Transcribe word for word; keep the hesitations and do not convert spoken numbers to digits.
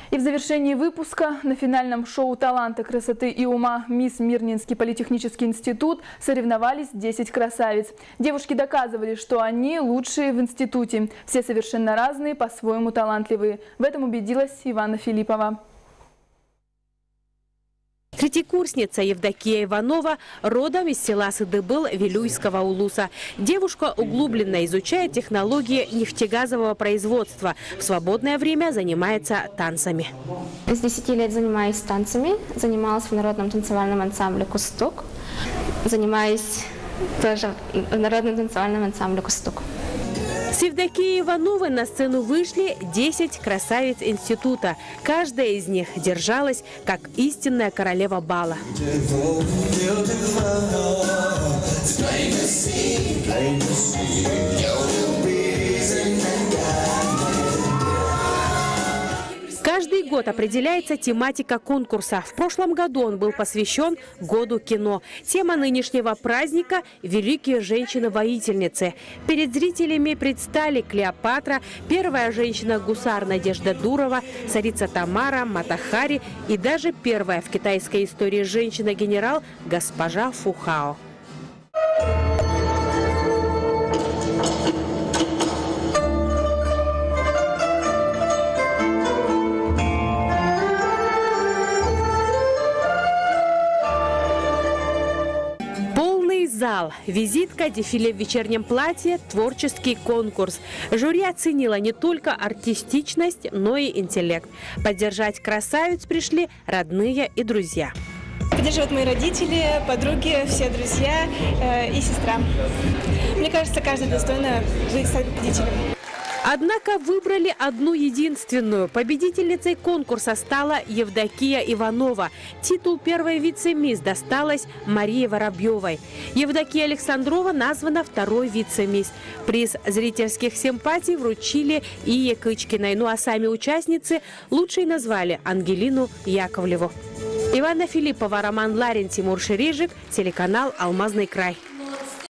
И в завершении выпуска на финальном шоу «Таланта, красоты и ума» «Мисс Мирнинский политехнический институт» соревновались десять красавиц. Девушки доказывали, что они лучшие в институте. Все совершенно разные, по-своему талантливые. В этом убедилась Иванна Филиппова. Третьекурсница Евдокия Иванова родом из села Сыдыбыл Вилюйского улуса. Девушка углубленно изучает технологии нефтегазового производства. В свободное время занимается танцами. С десяти лет занимаюсь танцами. Занималась в народном танцевальном ансамбле «Кустук». Занимаюсь тоже в народном танцевальном ансамбле «Кустук». С Евдокией Ивановой на сцену вышли десять красавиц института. Каждая из них держалась, как истинная королева бала. Каждый год определяется тематика конкурса. В прошлом году он был посвящен Году кино. Тема нынешнего праздника – «Великие женщины-воительницы». Перед зрителями предстали Клеопатра, первая женщина-гусар Надежда Дурова, царица Тамара, Мата Хари и даже первая в китайской истории женщина-генерал госпожа Фу Хао. Зал, визитка, дефиле в вечернем платье, творческий конкурс. Жюри оценило не только артистичность, но и интеллект. Поддержать красавиц пришли родные и друзья. Поддерживают мои родители, подруги, все друзья э, и сестра. Мне кажется, каждый достойно стать победителем. Однако выбрали одну единственную. Победительницей конкурса стала Евдокия Иванова. Титул первой вице-мисс досталась Марии Воробьевой. Евдокия Александрова названа второй вице-мисс. Приз зрительских симпатий вручили Ие Кычкиной. Ну а сами участницы лучшей назвали Ангелину Яковлеву. Иванна Филиппова, Роман Ларин, Тимур Ширижик, телеканал «Алмазный край».